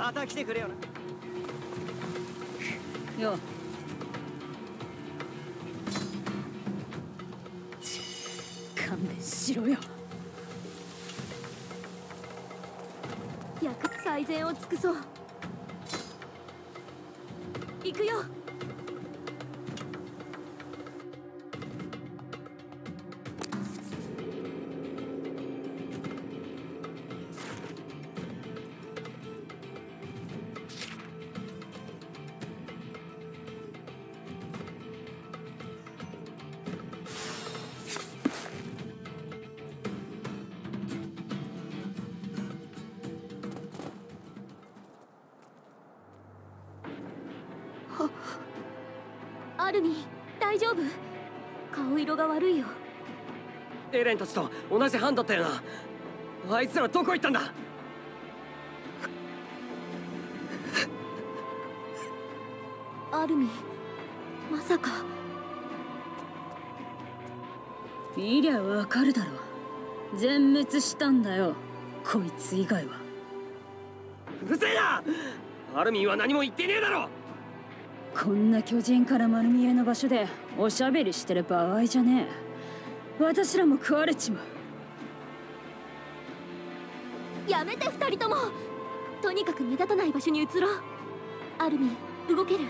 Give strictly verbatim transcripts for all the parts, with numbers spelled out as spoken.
また来てくれよな。 よ。勘弁しろよ。 役最善を尽くそう。行くよ。アルミン、大丈夫？顔色が悪いよ。 エレンたちと同じ班だったよな。あいつらどこ行ったんだ？ アルミン、まさか。 見りゃわかるだろ。全滅したんだよ、こいつ以外は。 うるせえな！アルミンは何も言ってねえだろ。 こんな巨人から丸見えの場所でおしゃべりしてる場合じゃねえ。私らも食われちまう。やめて二人とも。とにかく目立たない場所に移ろう。アルミン、動ける？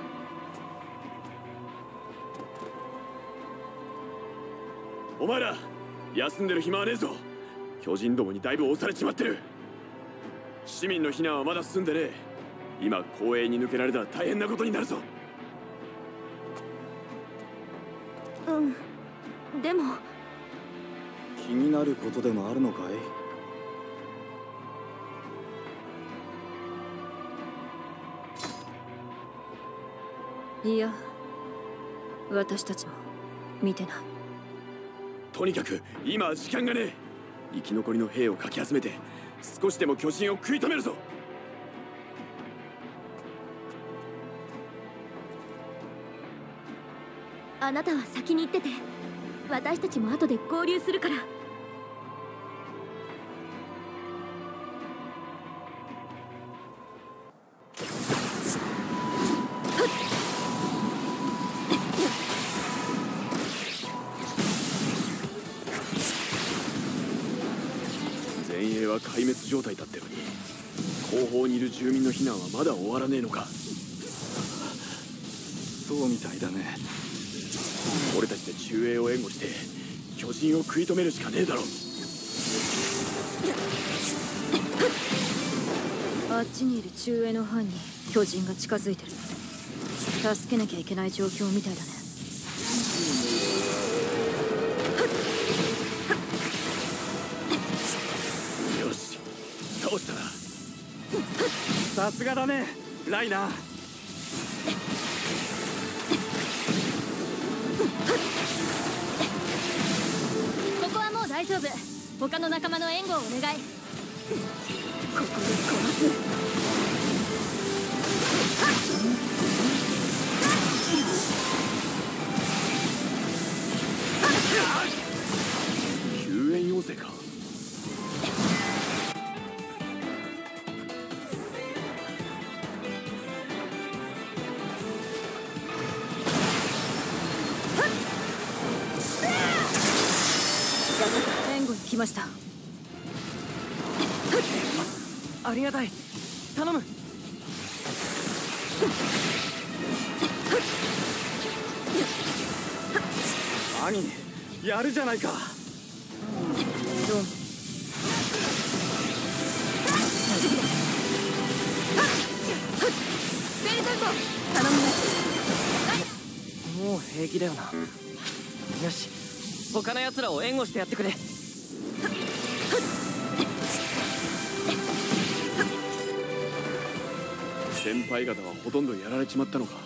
お前ら休んでる暇はねえぞ。巨人どもにだいぶ押されちまってる。市民の避難はまだ進んでねえ。今公営に抜けられたら大変なことになるぞ。 うん、でも気になることでもあるのかい？いや、私たちも見てない。 とにかく今は時間がねえ。生き残りの兵をかき集めて少しでも巨人を食い止めるぞ。 あなたは先に行ってて、私たちも後で合流するから。 前衛は壊滅状態だってのに、後方にいる住民の避難はまだ終わらねえのか。 そうみたいだね。 俺たちで中衛を援護して巨人を食い止めるしかねえだろ。 あっちにいる中衛の班に巨人が近づいてる。助けなきゃいけない状況みたいだね。 よし、倒したな。 さすがだね、ライナー。 ここはもう大丈夫。他の仲間の援護をお願い。ここで殺す。 救援要請か。 援護に来ました。 ありがたい。頼む。 兄、やるじゃないか。 どうも。 ベルトルト、頼むね。 もう平気だよな。よし、他の奴らを援護してやってくれ。 先輩方はほとんどやられちまったのか。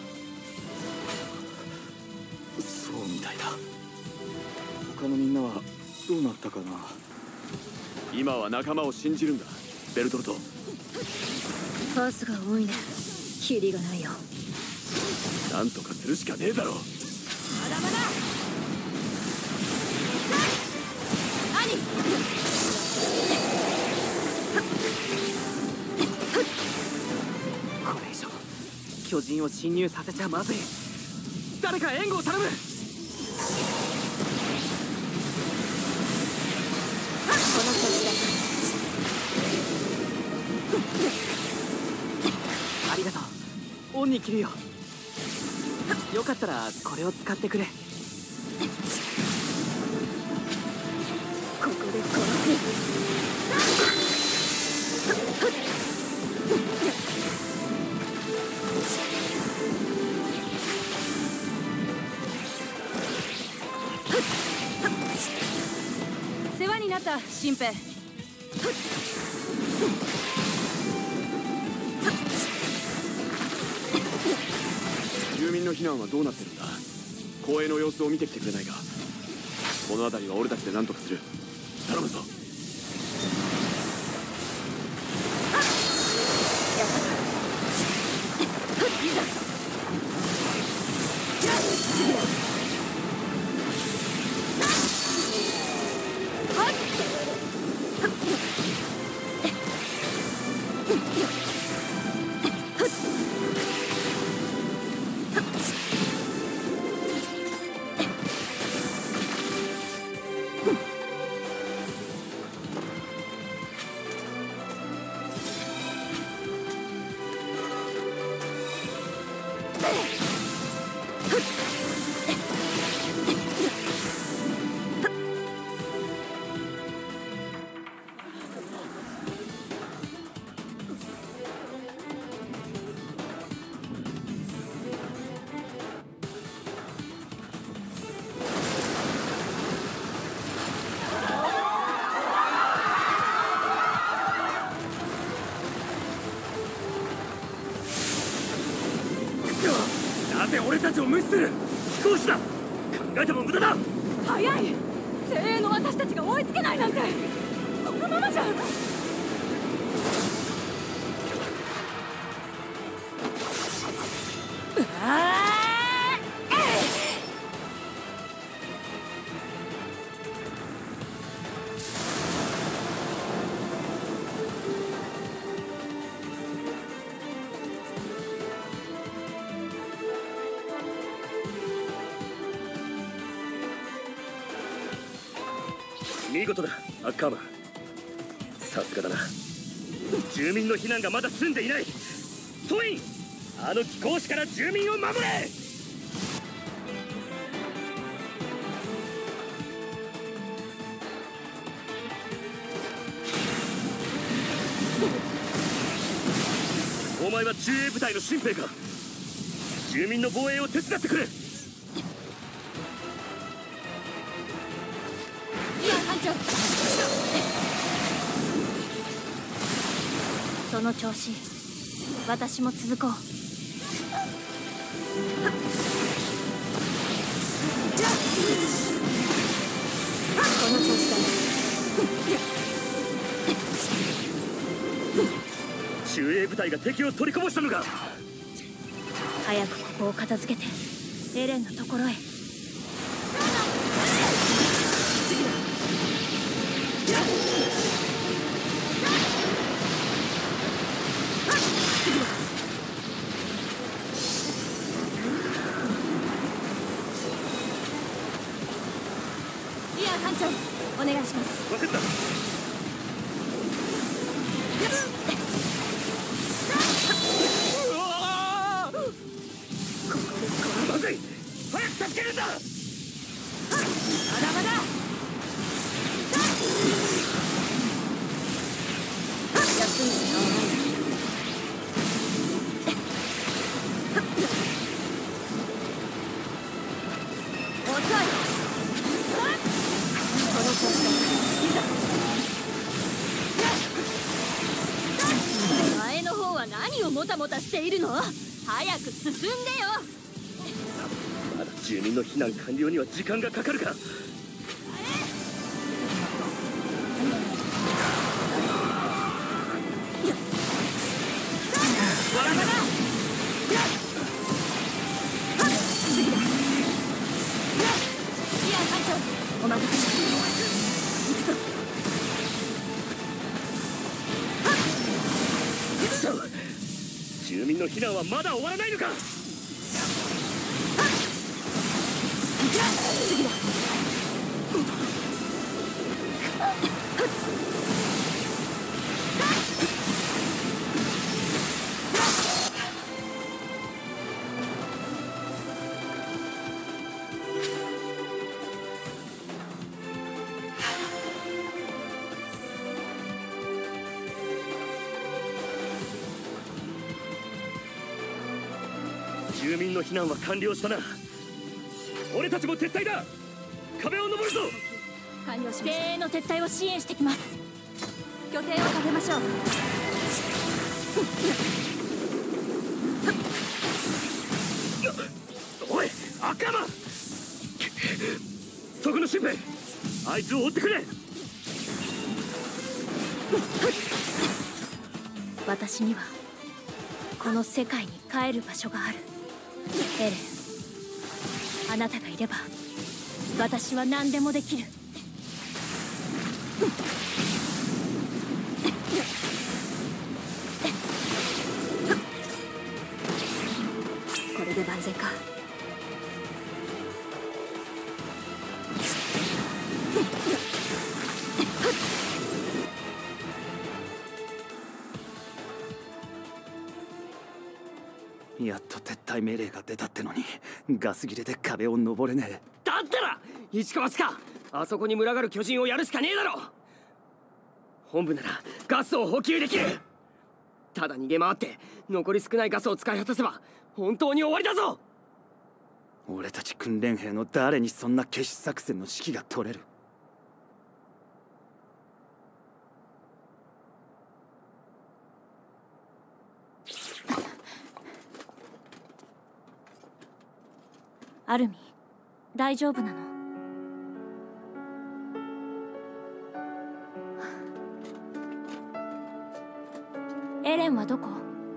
そうみたいだ。他のみんなはどうなったかな。 今は仲間を信じるんだ、ベルトルト。 パスが多いね。キリがないよ。 なんとかするしかねえだろ。 まだまだ。兄。 巨人を侵入させちゃまずい。誰か援護を頼む。この調子だ。 ありがとう。オンに切るよ。よかったらこれを使ってくれ。ここで殺す。世話になった新兵。 住民の避難はどうなってるんだ。公営の様子を見てきてくれないか。この辺りは俺たちで何とかする。頼むぞ。 なぜ俺たちを無視する。飛行士だ。考えても無駄だ。 早い。精鋭の私たちが追いつけないなんて。このままじゃ。 見事だ、アッカーマン。さすがだな。住民の避難がまだ済んでいない。トイン、あの貴公子から住民を守れ。お前は駐衛部隊の新兵か。住民の防衛を手伝ってくれ。 その調子、私も続こう。この調子だね。 駐衛部隊が敵を取りこぼしたのか。 早くここを片付けてエレンのところへ。お願いします。 分かった。まずい、早く助けるんだ。まだまだ。 休んでもらわない。遅い。前の方は何をもたもたしているの。早く進んでよ。 まだ住民の避難完了には時間がかかるか。 お待たせ。 住民のの避難はまだ終わらないのか。 次だ。 住民の避難は完了したな。俺たちも撤退だ。壁を登るぞ。 完了しました。 精鋭の撤退を支援してきます。 拠点を立てましょう。 おい、赤間、そこの新兵、あいつを追ってくれ。 私にはこの世界に帰る場所がある。エレン、あなたがいれば私は何でもできる。 これで万全か。 やっと撤退命令が出たってのにガス切れで壁を登れねえ。 だったら一か八かあそこに群がる巨人をやるしかねえだろ。本部ならガスを補給できる。ただ逃げ回って残り少ないガスを使い果たせば本当に終わりだぞ。 俺たち訓練兵の誰にそんな決死作戦の指揮が取れる。 アルミ、大丈夫なの？エレンはどこ？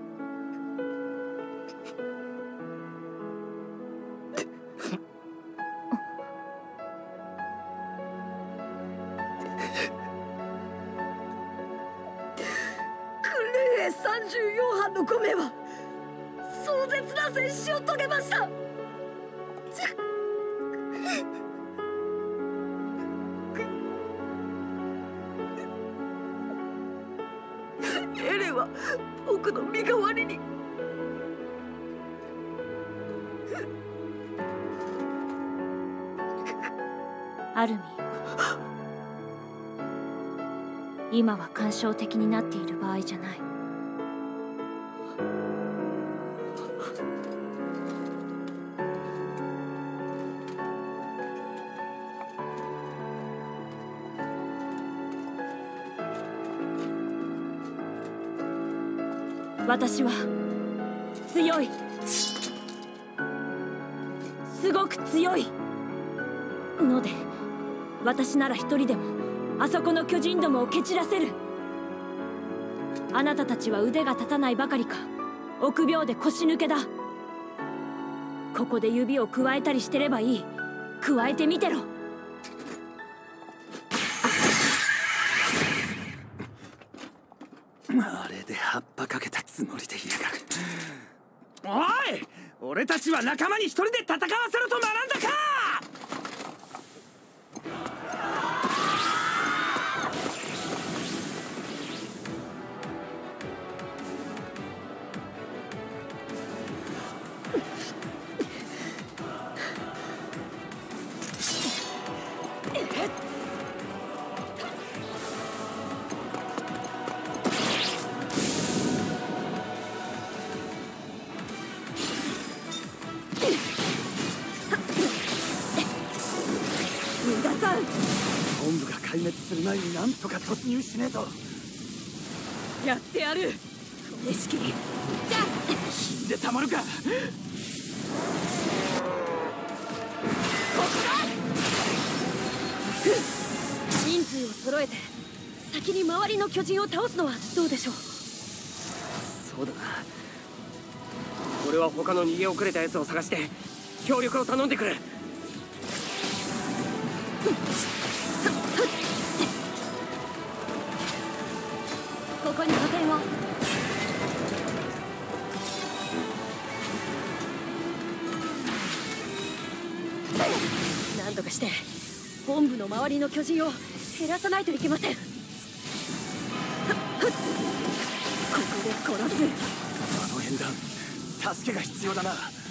訓練兵さんじゅうよんはんのごめいは壮絶な戦死を遂げました。エレンは僕の身代わりに。 アルミ、今は感傷的になっている場合じゃない。私は強い、すごく強いので、私なら一人でもあそこの巨人どもを蹴散らせる。あなたたちは腕が立たないばかりか臆病で腰抜けだ。ここで指をくわえたりしてればいい。くわえてみてろ。 あれで葉っぱかけたつもりでいやがる。おい、俺たちは仲間に一人で戦わせろと学んだか。本部が壊滅する前になんとか突入しねえと。 やってやる。意識じゃあ死んでたまるか。ここだ。人数を揃えて先に周りの巨人を倒すのはどうでしょう。 そうだな。俺は他の逃げ遅れたやつを探して協力を頼んでくる。 ここに拠点を。 何とかして本部の周りの巨人を減らさないといけません。ここで殺す。 あの縁談、助けが必要だな。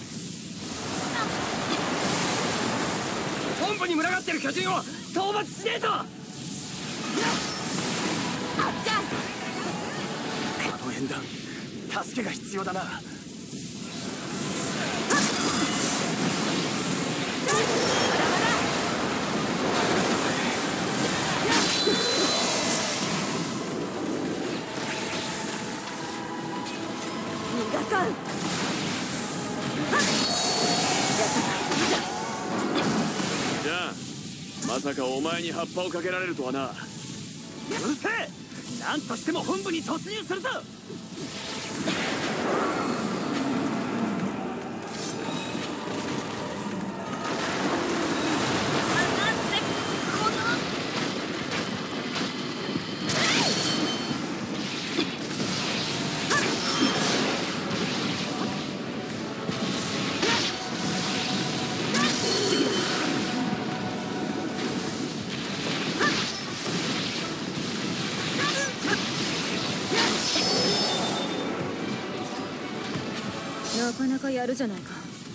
本部に群がってる巨人を討伐しねえと。あっちゃん、 あの縁談、助けが必要だな。 逃がさん。 じゃあまさかお前に葉っぱをかけられるとはな。 うるせえ！何としても本部に突入するぞ！ なかなかやるじゃないか。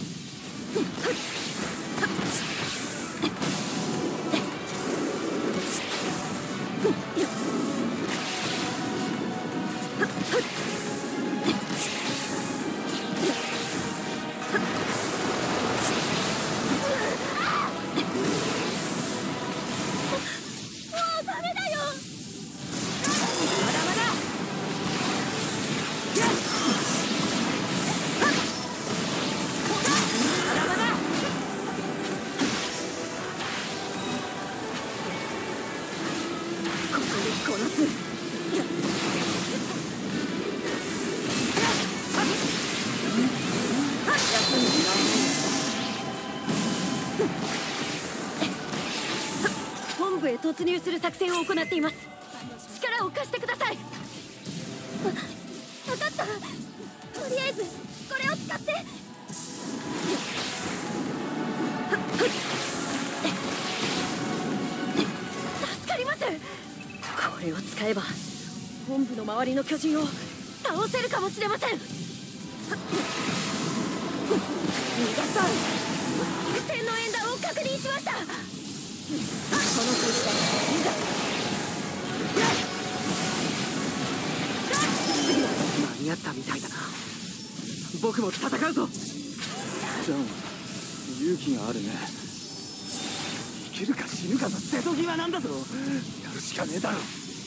本部へ突入する作戦を行っています。力を貸してください。わ、分かった。とりあえずこれを使って。助かります。これを使えば本部の周りの巨人を倒せるかもしれません。逃がさん。線の演弾を確認しました。この調子だ。いざ。 間に合ったみたいだな。僕も戦うぞ。 ジョン、勇気があるね。生きるか死ぬかの瀬戸際なんだぞ。やるしかねえだろ。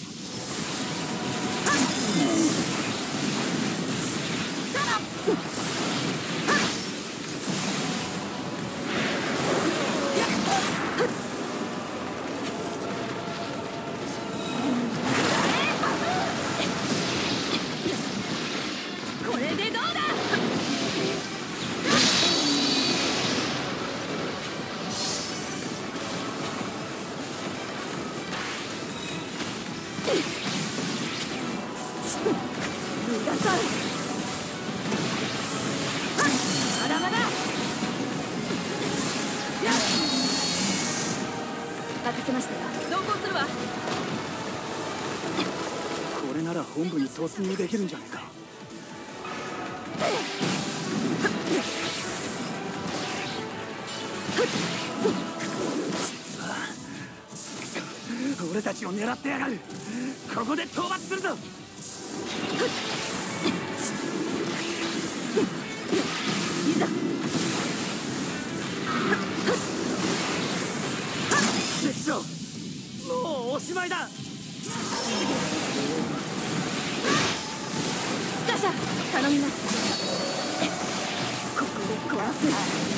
これでどうだ。逃がさん。まだまだ。任せましたよ。同行するわ。 これなら本部に突入できるんじゃねえか。俺たちを狙ってやがる。ここで討伐するぞ。 いざ。 敵将、もうおしまいだ。 打者頼みます。ここで壊す。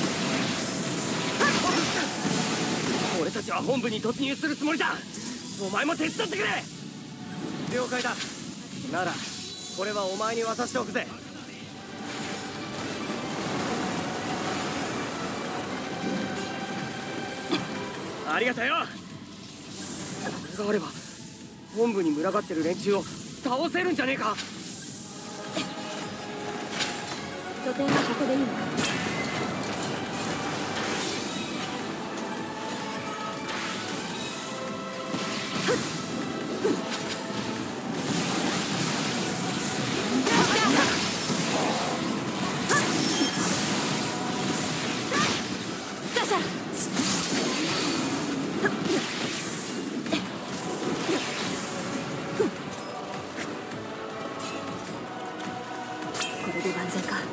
俺たちは本部に突入するつもりだ。お前も手伝ってくれ。了解だ。ならこれはお前に渡しておくぜ。ありがとよ。これがあれば本部に群がってる連中を倒せるんじゃねえか。 拠点はここでいいの。 これで万全か。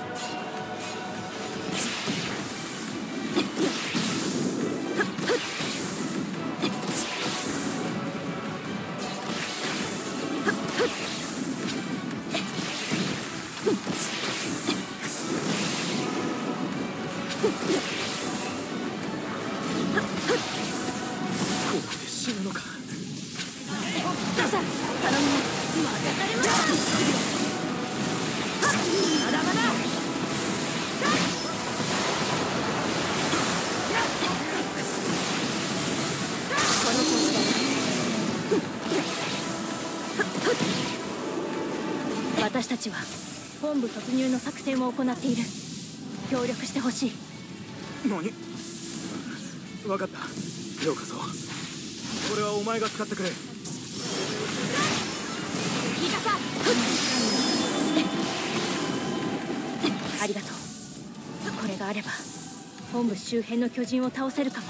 私たちは本部突入の作戦を行っている。協力してほしい。 何？分かった。ようこそ。これはお前が使ってくれ。いいかさ。ありがとう。これがあれば本部周辺の巨人を倒せるかも。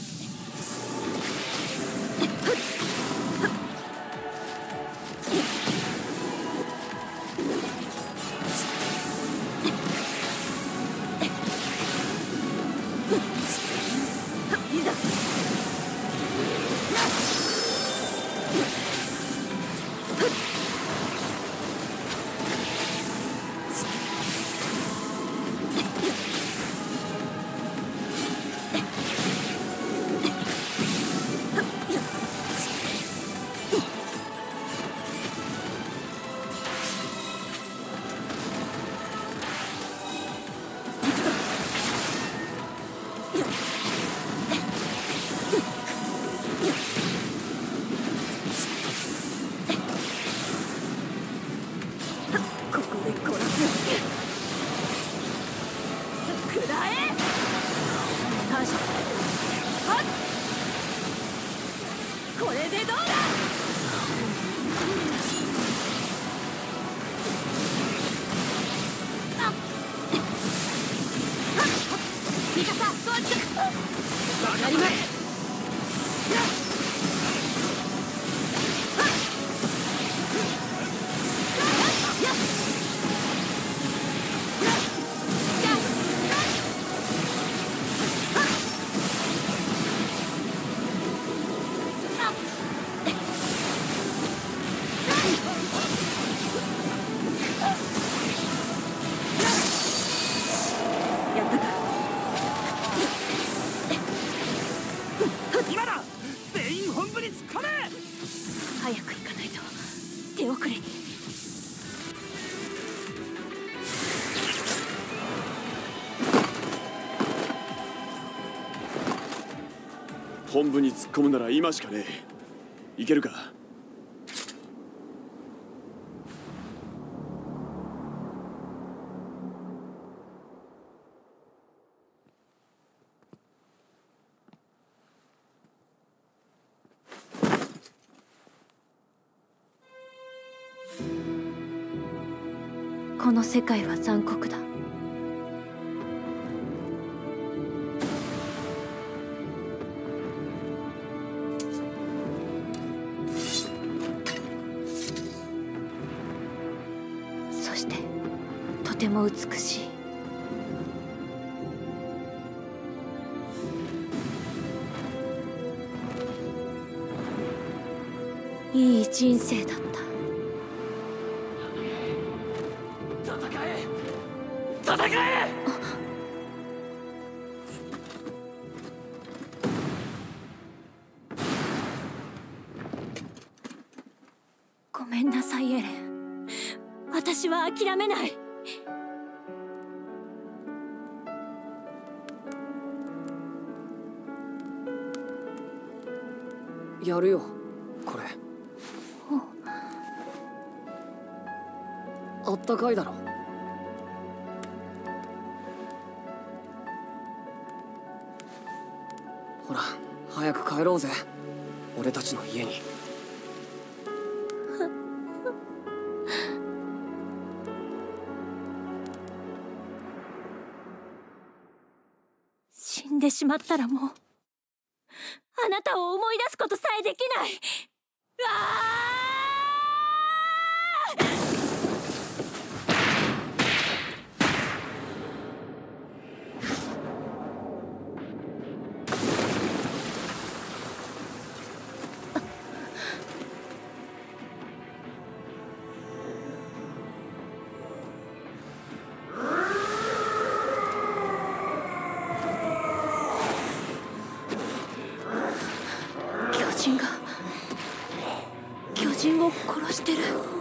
本部に突っ込むなら今しかねえ。いけるか？ この世界は残酷だ。そしてとても美しい。いい人生だった。 戦え！ ごめんなさいエレン。私は諦めない。 やるよこれ。あったかいだろ。ほら早く帰ろうぜ俺たちの家に。 死んでてしまったらもうあなたを思い出すことさえできない。ああ巨人が巨人を殺してる。